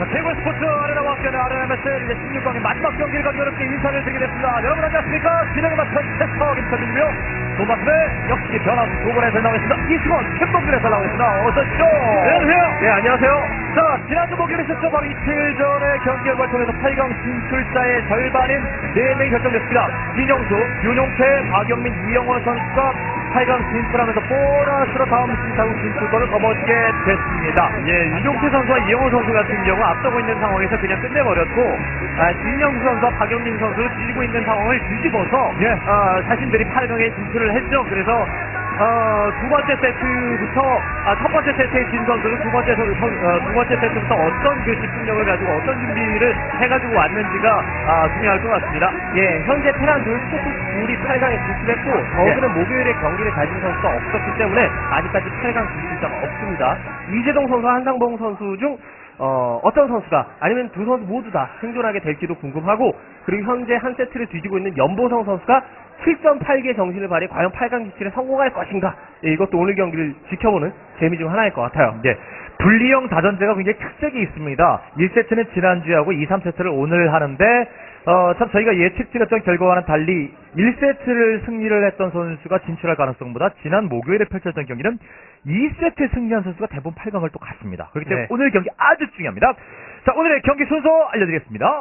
최고의 스포츠 아레나와 함께하는 아레나 MSL 16강의 마지막 경기를 가지고 여러분께 인사를 드리게 됐습니다. 여러분 안녕하십니까? 진행을 맡은 캐스터 김철민이고요. 도마스의 역시 변화수 두 번에서 나오겠습니다. 이승원 캡동들에서 나오겠습니다. 어서오십시오. 안녕하세요. 네, 안녕하세요. 자, 지난주 목요일에 있었죠. 바로 이틀 전에 경기 결과를 통해서 8강 진출자의 절반인 4명이 결정됐습니다. 이정수, 윤용태, 박영민, 이영원 선수가 8강 진출하면서 보너스로 다음 시상국 진출권을 거머쥐게 됐습니다. 예, 윤용태 선수와 이영호 선수 같은 경우 앞서고 있는 상황에서 그냥 끝내버렸고, 진영수 선수와 박영민 선수를 뒤지고 있는 상황을 뒤집어서 예. 자신들이 8강에 진출을 했죠. 그래서 두 번째 세트부터 첫 번째 세트에 진 선수는 두 번째 세트부터 어떤 그 집중력을 가지고 어떤 준비를 해가지고 왔는지가 중요할 것 같습니다. 예, 현재 테란 둘, 스포츠 둘이 8강에 진출했고 저그는 목요일에 경기를 가진 선수가 없었기 때문에 아직까지 8강 진출자가 없습니다. 이재동 선수와 한상봉 선수 중 어떤 선수가 아니면 두 선수 모두 다 생존하게 될지도 궁금하고, 그리고 현재 한 세트를 뒤지고 있는 연보성 선수가 7.8개 정신을 발휘해 과연 8강 진출에 성공할 것인가, 예, 이것도 오늘 경기를 지켜보는 재미 중 하나일 것 같아요. 네. 분리형 다전제가 굉장히 특색이 있습니다. 1세트는 지난주에 하고 2, 3세트를 오늘 하는데 참 저희가 예측드렸던 결과와는 달리 1세트를 승리를 했던 선수가 진출할 가능성보다 지난 목요일에 펼쳐졌던 경기는 2세트 승리한 선수가 대부분 8강을 또 갔습니다. 그렇기 때문에 네. 오늘 경기 아주 중요합니다. 자, 오늘의 경기 순서 알려드리겠습니다.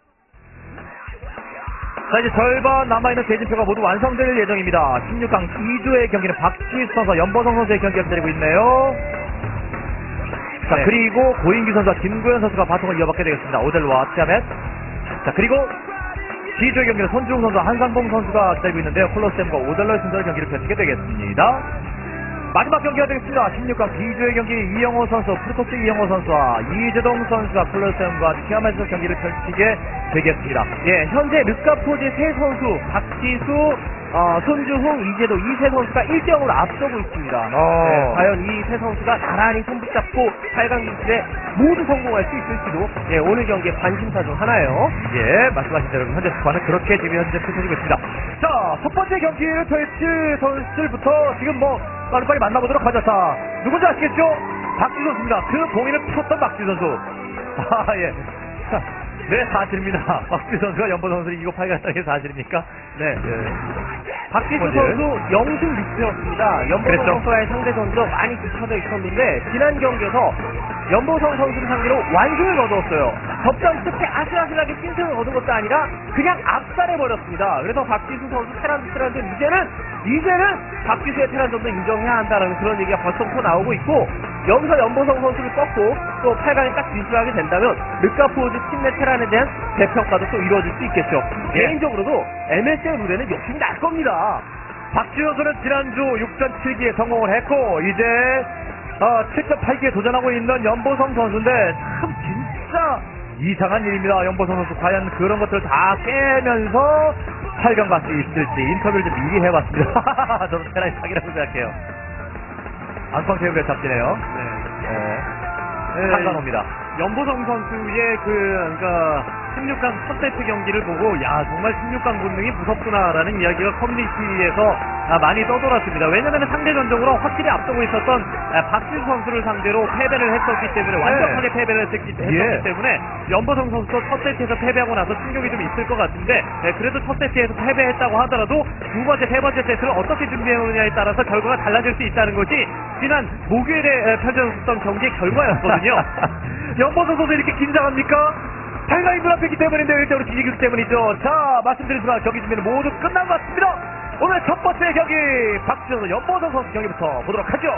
자, 이제 절반 남아있는 대진표가 모두 완성될 예정입니다. 16강 2주의 경기는 박주희 선수와 연보성 선수의 경기가 기다리고 있네요. 자, 네. 그리고 고인규 선수와 김구현 선수가 바통을 이어받게 되겠습니다. 오델로와 티아멧. 자, 그리고 D조의 경기는 손주웅 선수와 한상봉 선수가 기다리고 있는데요. 콜로세움과 오델로의 순서의 경기를 펼치게 되겠습니다. 마지막 경기가 되겠습니다. 16강 B조의 경기 이영호 선수, 프로토스 이영호 선수와 이재동 선수가 콜로세움과 티아멧에서 경기를 펼치게 되겠습니다. 예, 현재 르카포즈 세 선수, 박지수, 손주홍, 이재도 이 세 선수가 1대0으로 앞서고 있습니다. 네, 과연 이 세 선수가 나란히 손붙잡고 8강 진출에 모두 성공할 수 있을지도, 예, 오늘 경기의 관심사 중 하나예요. 예, 말씀하신 대로 현재 스코어는 그렇게 지금 현재 펼쳐지고 있습니다. 자, 첫 번째 경기를 펼칠 선수들부터 지금 빨리빨리 만나보도록 하죠. 자, 누군지 아시겠죠? 박지 선수입니다. 그 공인을 풀었던 박지 선수. 예. 자, 네, 사실입니다. 박지 선수가 연보 선수를 이거 8강 했다는 게 사실입니까? 네. 예. 박지수 어제? 선수 0승 6패였습니다. 연보성 그랬죠. 선수와의 상대 전도 많이 뒤쳐져 있었는데 지난 경기에서 연보성 선수를 상대로 완승을 거두었어요. 접전 끝에 아슬아슬하게 핀승을 거둔 것도 아니라 그냥 압살해버렸습니다. 그래서 박지수 선수 테란들 이제는 박지수의 테란전도 인정해야 한다는 그런 얘기가 벌써부터 나오고 있고, 여기서 연보성 선수를 꺾고 또 8강에 딱 진출하게 된다면 르카포즈 팀 내 테란에 대한 재평가도 또 이루어질 수 있겠죠. 예. 개인적으로도 MSL 무대는 욕심이 날 겁니다. 박지 선수는 지난주 6전 7기에 성공을 했고 이제 7.8기에 도전하고 있는 연보성 선수인데 참 진짜 이상한 일입니다. 연보성 선수 과연 그런 것들을 다 깨면서 8강 갈 수 있을지 인터뷰를 좀 미리 해봤습니다. 저는 테란이 사기라고 생각해요. 안방체육에 잡지네요. 네. 한강호입니다. 연보성 선수의 그러니까 16강 첫 세트 경기를 보고 정말 16강 본능이 무섭구나라는 이야기가 커뮤니티에서 많이 떠돌았습니다. 왜냐하면 상대 전적으로 확실히 앞서고 있었던 박지수 선수를 상대로 패배를 했었기 때문에 완벽하게 패배를 했었기 때문에 연보성 선수도 첫 세트에서 패배하고 나서 충격이 좀 있을 것 같은데, 그래도 첫 세트에서 패배했다고 하더라도 두 번째, 세 번째 세트를 어떻게 준비해오느냐에 따라서 결과가 달라질 수 있다는 것이 지난 목요일에 펼쳐졌던 경기의 결과였거든요. 연보성 선수 이렇게 긴장합니까? 8강이 눈앞에 있기 때문인데 1대5로 뒤지기 때문이죠. 자, 말씀드린 순간 경기 준비는 모두 끝난 것 같습니다. 오늘 첫 번째 경기 박지수 선수, 연보성 선수 경기부터 보도록 하죠.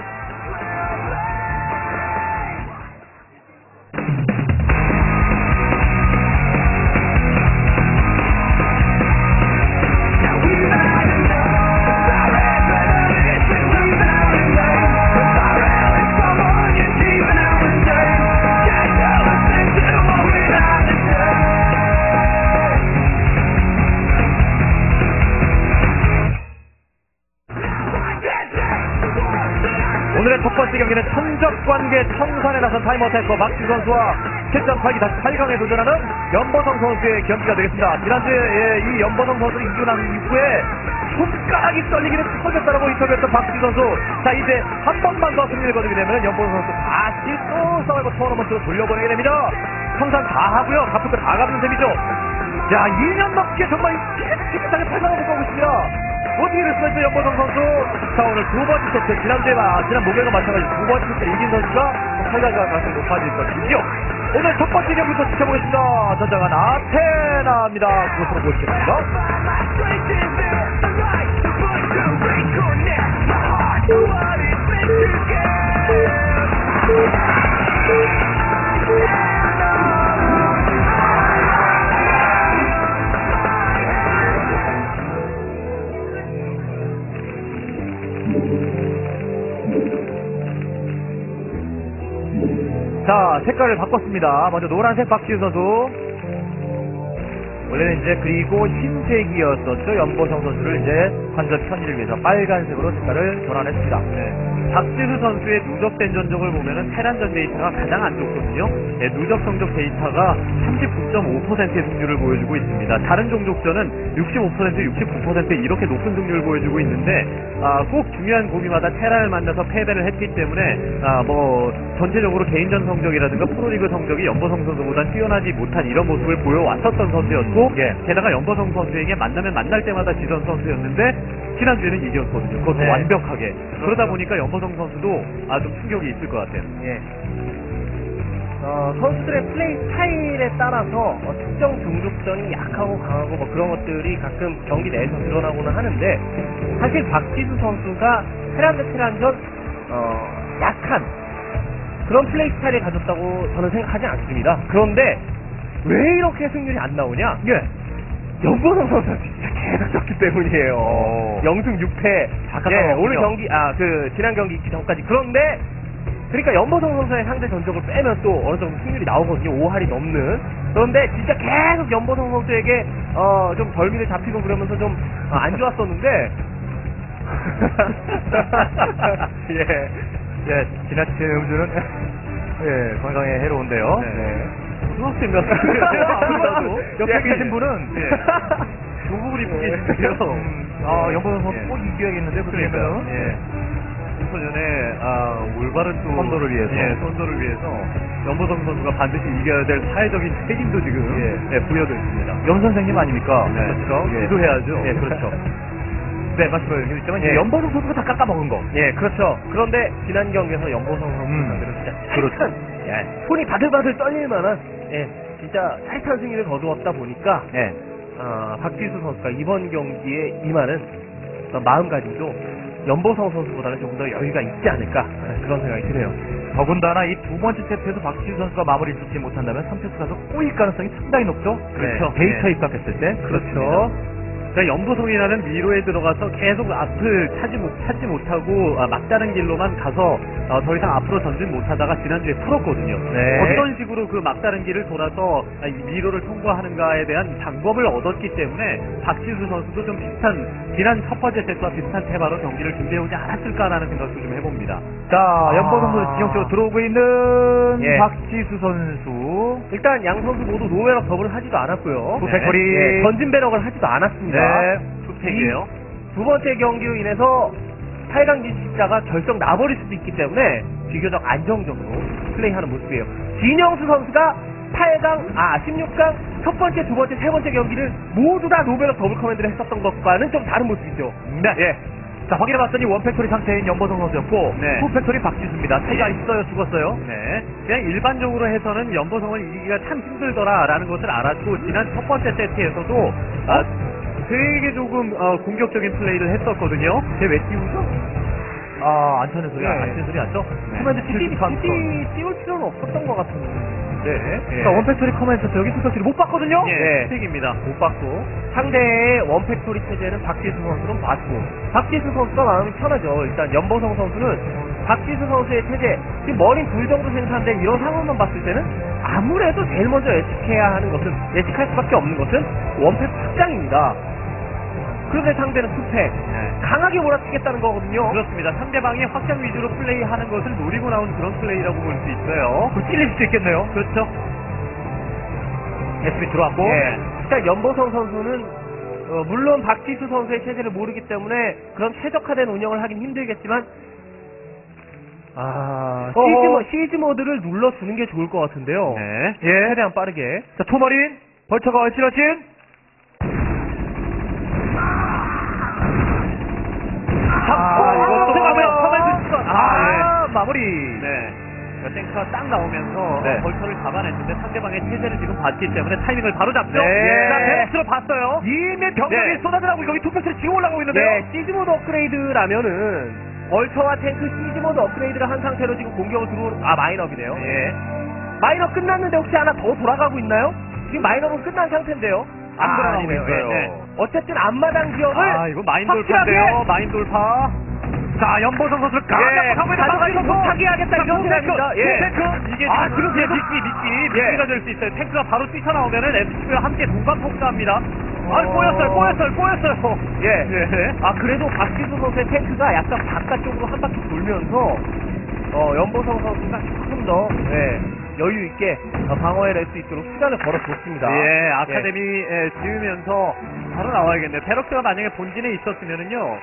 오늘의 첫 번째 경기는 천적관계 청산에 나선 타임어택커 박지수 선수와 7.8기 다시 8강에 도전하는 연보성 선수의 경기가 되겠습니다. 지난주에 이 연보성 선수를 이겨난 이후에 손가락이 떨리기는 터졌다라고 인터뷰했던 박지수 선수. 자, 이제 한 번만 더 승리를 거두게 되면 연보성 선수 다시 또 서바이벌 토너먼트로 돌려보내게 됩니다. 항상 다 하고요. 갚을 거 다 갚는 셈이죠. 자, 2년 넘게 정말 깨끗하게 팔강을 못 가고 있습니다. 어떻게 됐습니까, 연보성 선수? 자, 오늘 두 번째 세트, 지난 목요일과 마찬가지로 두 번째 세트 이긴 선수가 8강가 가능성이 높아질 것이죠. 오늘 첫 번째 경기부터 지켜보겠습니다. 전장은 아테나입니다. 그것으로 보시겠습니다. 자, 색깔을 바꿨습니다. 먼저 노란색 박지우 선수. 원래는 이제 그리고 흰색이었었죠. 연보성 선수를 이제 관전 편의를 위해서 빨간색으로 색깔을 전환했습니다. 박지수 선수의 누적된 전적을 보면은 테란전 데이터가 가장 안 좋거든요. 네, 누적 성적 데이터가 39.5%의 승률을 보여주고 있습니다. 다른 종족전은 65%, 69% 이렇게 높은 승률을 보여주고 있는데 꼭 중요한 고비마다 테란을 만나서 패배를 했기 때문에 뭐 전체적으로 개인전 성적이라든가 프로리그 성적이 연보성 선수보다 뛰어나지 못한 이런 모습을 보여왔었던 선수였고 게다가 연보성 선수에게 만나면 만날 때마다 지던 선수였는데 지난주에는 이겼거든요. 그것도 네. 완벽하게. 그러다 보니까 연보성 선수도 아주 충격이 있을 것 같아요. 예. 선수들의 플레이 스타일에 따라서 특정 종족전이 약하고 강하고 뭐 그런 것들이 가끔 경기 내에서 드러나고는 하는데 사실 박지수 선수가 테란 대 테란전 약한 그런 플레이 스타일을 가졌다고 저는 생각하지 않습니다. 그런데 왜 이렇게 승률이 안 나오냐? 연보성 선수가 진짜 계속 졌기 때문이에요. 0승 6패. 오늘 경기, 지난 경기 있기 전까지. 그런데, 그러니까 연보성 선수의 상대 전적을 빼면 또 어느 정도 승률이 나오거든요. 5할이 넘는. 그런데 진짜 계속 연보성 선수에게, 좀 덜미를 잡히고 그러면서 좀 안 좋았었는데, 지나치는 음주는, 건강에 해로운데요. 고등학생 같은데요? 옆에 계신 분은, 교복을 입고 계신데요. 연보성 선수 꼭 이겨야겠는데, 그러면은. 전에 올바른 또 선도를 위해서. 선도를 위해서 연보성 선수가 반드시 이겨야 될 사회적인 책임도 지금 부여됐습니다. 연 선생님 아닙니까? 그렇죠. 예. 기도해야죠. 그렇죠. 네, 말씀을 해주시면 연보성 선수가 다 깎아먹은 거. 그렇죠. 그런데 지난 경기에서 연보성 선수 상대로 진짜 그렇죠. 손이 바들바들 떨릴 만한, 진짜 타이트한 승리를 거두었다 보니까, 박지수 선수가 이번 경기에 임하는 마음가짐도 연보성 선수보다는 조금 더 여유가 있지 않을까, 그런 생각이 드네요. 더군다나 이 두 번째 세트에서 박지수 선수가 마무리를 짓지 못한다면 3세트 가서 꼬일 가능성이 상당히 높죠. 그렇죠. 데이터 입각했을 때. 그렇죠. 그러니까 연보성이라는 미로에 들어가서 계속 앞을 찾지 못하고 막다른 길로만 가서 더 이상 앞으로 전진 못하다가 지난주에 풀었거든요. 어떤 식으로 그 막다른 길을 돌아서 이 미로를 통과하는가에 대한 방법을 얻었기 때문에 박지수 선수도 좀 비슷한 지난 첫 번째 세트와 비슷한 테마로 경기를 준비해오지 않았을까라는 생각도 좀 해봅니다. 자, 연보성 선수 지형적으로 들어오고 있는 박지수 선수. 일단 양 선수 모두 노베럭 더블을 하지도 않았고요. 팩토리. 전진 배럭을 하지도 않았습니다. 투팩이에요. 두 번째 경기로 인해서 8강 진출자가 결정 나버릴 수도 있기 때문에 비교적 안정적으로 플레이하는 모습이에요. 진영수 선수가 16강 첫 번째, 두 번째, 세 번째 경기를 모두 다 노베럭 더블 커맨드를 했었던 것과는 좀 다른 모습이죠. 자, 확인해봤더니 원팩토리 상태인 연보성 선수였고, 투팩토리 박지수입니다. 차이가 있어요, 죽었어요? 그냥 일반적으로 해서는 연보성을 이기기가 참 힘들더라라는 것을 알았고, 지난 첫 번째 세트에서도 되게 조금 공격적인 플레이를 했었거든요. 쟤왜 띄우죠? 안 쳐는 소리, 안 치는 소리 안죠? 커맨드 굳이 띄울 필요는 없었던 것 같은데. 자, 원팩토리 커맨드 여기 투팩토리 못 봤거든요? 투팩입니다. 못 봤고, 상대의 원팩토리 체제는 박지수 선수는 봤고, 박지수 선수가 마음이 편하죠. 일단 연보성 선수는 박지수 선수의 체제, 지금 머린 둘 정도 생산된 이런 상황만 봤을 때는 아무래도 제일 먼저 예측할 수밖에 없는 것은 원팩 확장입니다. 그런데 상대는 투팩, 강하게 몰아치겠다는 거거든요. 그렇습니다. 상대방이 확장 위주로 플레이하는 것을 노리고 나온 그런 플레이라고 볼 수 있어요. 찔릴 수도 있겠네요. 그렇죠. SB 들어왔고. 일단 연보성 선수는 물론 박지수 선수의 체제를 모르기 때문에 그런 최적화된 운영을 하긴 힘들겠지만 시즈 모드를 눌러주는 게 좋을 것 같은데요. 네. 예. 최대한 빠르게. 자, 투머린, 벌처가 얼씬얼씬. 이것도 마무리. 네. 탱크가 딱 나오면서 네. 벌처를 잡아냈는데 상대방의 체제를 지금 봤기 때문에 타이밍을 바로 잡죠. 네. 자, 베럭스로 봤어요. 이미 병력이 네. 쏟아지라고 여기 투표스를 지금 올라가고 있는데요. 네, 시즈모드 업그레이드라면은 벌처와 탱크 시즈모드 업그레이드를 한 상태로 지금 공격을 마인업이네요. 예. 마인업 끝났는데 혹시 하나 더 돌아가고 있나요? 지금 마인업은 끝난 상태인데요. 안 돌아가고 아니네요. 있어요. 네. 어쨌든 앞마당 지역을 이거 마인 확실하게 돌파인데요. 마인 돌파. 자, 연보성 선수를 가져가지 못하게 하겠다 이런 생각입니다. 이게 지금 계속 미끼가 될 수 있어요. 탱크가 바로 뛰쳐나오면은 FC와 함께 동반 폭사합니다. 꼬였어요. 예. 네. 그래도 박지수 선수의 탱크가 약간 바깥쪽으로 한 바퀴 돌면서 연보성 선수가 조금 더 여유 있게 방어에 낼 수 있도록 시간을 걸어줬습니다. 예, 아카데미 지으면서 바로 나와야겠네요. 베럭스가 만약에 본진에 있었으면은요.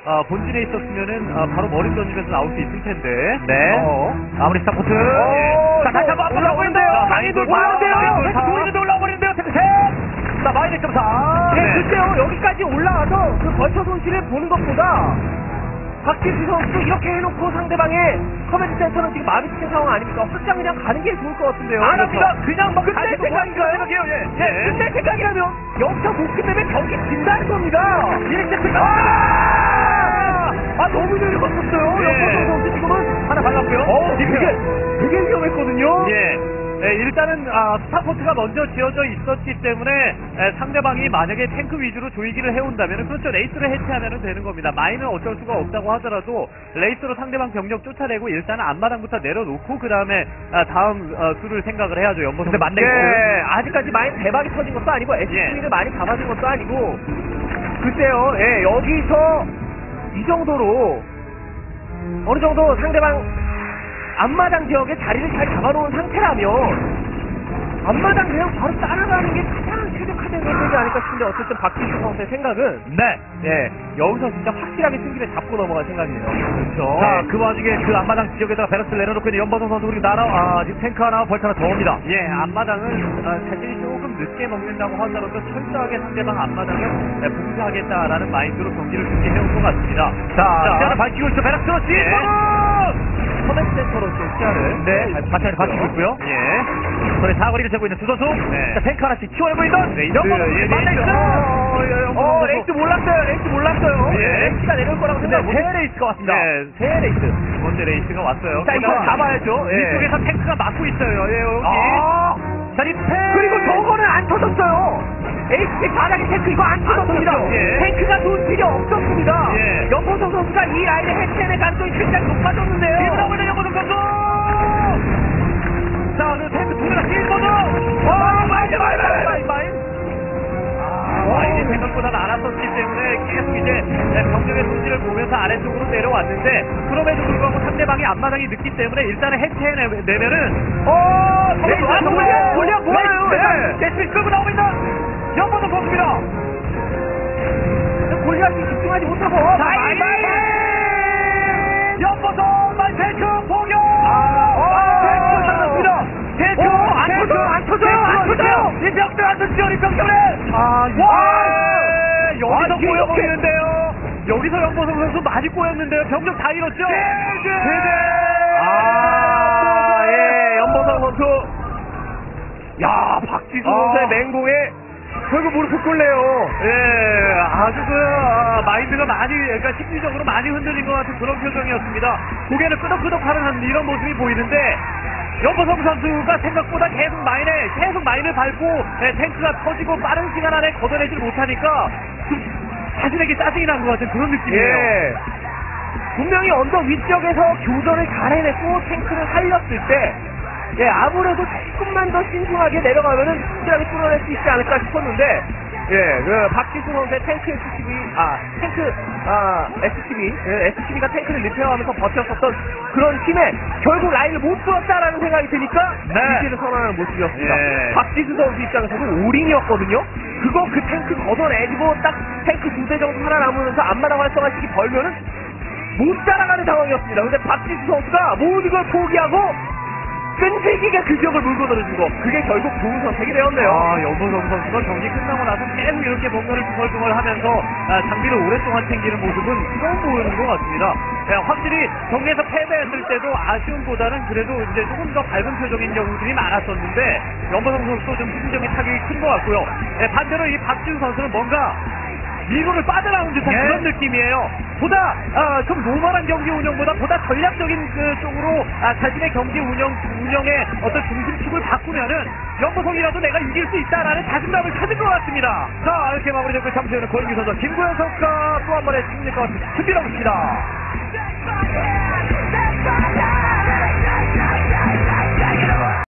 바로 머리 던지면서 나올 수 있을 텐데. 네. 마무리 스타포트. 자, 다시 한번 올라오고 있는데요. 마인 돌리는데 올라오고 버리는데요. 자, 마인 점사. 네, 글쎄요, 여기까지 올라와서 그 벌처 손실을 보는 것보다 박지수 선수 이렇게 해놓고 상대방의 커맨드 센터는 지금 마비시킨 상황 아닙니까? 확장 그냥 가는 게 좋을 것 같은데요. 안 합니다. 그냥 막 근데 가지고 생각이라요. 예. 근데 생각이라면 여기서 복귀 때문에 경기 진다는 겁니다. 너무 내려갔었어요. 예. 연보성 선수 지금은 하나 발랐고요. 되게 위험했거든요. 예. 일단은 스타포트가 먼저 지어져 있었기 때문에 상대방이 만약에 탱크 위주로 조이기를 해온다면 그렇죠. 레이스를 해체하면 되는 겁니다. 마인은 어쩔 수가 없다고 하더라도 레이스로 상대방 병력 쫓아내고 일단은 앞마당부터 내려놓고 그 다음에 다음 수를 생각을 해야죠. 연보성. 근데 맞네. 아직까지 마인 대박이 터진 것도 아니고 SCV를 많이 잡아준 것도 아니고 글쎄요. 여기서 이 정도로 어느 정도 상대방 앞마당 지역에 자리를 잘 잡아놓은 상태라면 앞마당 그냥 바로 따라가는 게 가장 최적화된 선택이 아닐까 싶은데 어쨌든 박지수 선수의 생각은 네. 여기서 진짜 확실하게 승기를 잡고 넘어갈 생각이에요. 그렇죠. 자, 그 와중에 그 앞마당 지역에다가 베럭스를 내려놓고 있는 연보성 선수 우리 지금 탱크 하나 벌처 하나 더 옵니다. 예, 앞마당은 자신이 조금 늦게 먹는다고 하더라도 철저하게 상대방 앞마당을 봉쇄하겠다라는 마인드로 경기를 준비해온 것 같습니다. 자, 밝히고 있죠. 베럭스 커맨드 센터로 좀 시야를 바탕을 밝히고 있고요. 예. 손에 사거리를 재고 있는 두 선수. 네. 자, 탱크 하나씩 키워내고 있는 레이스. 레이스 몰랐어요. 예. 레이스가 내려올 거라고 근데 생각 새 레이스가 왔습니다. 네. 새 레이스. 두 번째 레이스가 왔어요. 자, 이거 잡아야죠. 위쪽에서 탱크가 막고 있어요. 여기. 자, 그리고 저거는 안 터졌어요. HP 바닥에 탱크 이거 안 터졌습니다. 예. 탱크가 돈 필요 없었습니다. 예. 연보성 선수가 이 라인을 해체해낼 가능성이 굉장히 높아졌는데요. 뒤로 나오고 있는 연보성 선수. 자, 그 탱크 두 개가 찔거죠. 마인이 생각보다 많았었기 때문에 계속 이제 병력의 손실을 보면서 아래쪽으로 내려왔는데 그럼에도 불구하고 상대방이 앞마당이 늦기 때문에 일단은 해체해내면은 골리앗 뭐예요? 대신 끌고 나오고 있는 연보성 선수입니다. 골리앗이 집중하지 못하고 연보성 탱크 공격. 탱크 잡았습니다. 안 터져요. 이 병들 안 터지죠. 이 병들에. 여기서 이게 꼬여버리는데요. 여기서 연보성 선수 많이 꼬였는데요. 병력 다 잃었죠. 연보성 선수. 박지수 선수의 맹공에 결국 무릎을 꿇네요. 예, 아주 마인드가 그러니까 심리적으로 많이 흔들린 것 같은 그런 표정이었습니다. 고개를 끄덕끄덕하는 이런 모습이 보이는데, 연보성 선수가 생각보다 계속 마인을 밟고, 탱크가 터지고 빠른 시간 안에 걷어내질 못하니까, 자신에게 짜증이 난 것 같은 그런 느낌이에요. 분명히 언덕 위쪽에서 교전을 잘 해냈고, 탱크를 살렸을 때, 아무래도 조금만 더 신중하게 내려가면은 확실하게 뚫어낼 수 있지 않을까 싶었는데 예, 그 박지수 선수의 탱크 SCB가 탱크를 리페어하면서 버텼었던 그런 팀에 결국 라인을 못 뚫었다라는 생각이 드니까 네. 위치를 선언하는 모습이었습니다. 예. 박지수 선수 입장에서도 올인이었거든요. 그거 그 탱크 걷어내주고 딱 탱크 2대 정도 살아남으면서 앞마당 활성화 시기 벌면은 못 따라가는 상황이었습니다. 근데 박지수 선수가 모든 걸 포기하고 끈질기게 그 지역을 물고 들어주고 그게 결국 좋은 선택이 되었네요. 연보성 선수가 경기 끝나고 나서 계속 이렇게 뭔가를 중얼중얼 하면서 장비를 오랫동안 챙기는 모습은 처음 보이는 것 같습니다. 확실히 경기에서 패배했을 때도 아쉬움보다는 그래도 이제 조금 더 밝은 표정인 경우들이 많았었는데 연보성 선수도 좀 심정이 타격이 큰 것 같고요. 반대로 이 박지훈 선수는 뭔가 미로를 빠져나온 듯한 예. 그런 느낌이에요. 보다 좀 노멀한 경기 운영보다 보다 전략적인 그 쪽으로 자신의 경기 운영의 어떤 중심축을 바꾸면은 연보성이라도 내가 이길 수 있다라는 자신감을 찾은 것 같습니다. 자, 이렇게 마무리되고 잠시 후에는 고인규 선수 김구현 선수가 또 한 번의 승리가 준비하고 있습니다.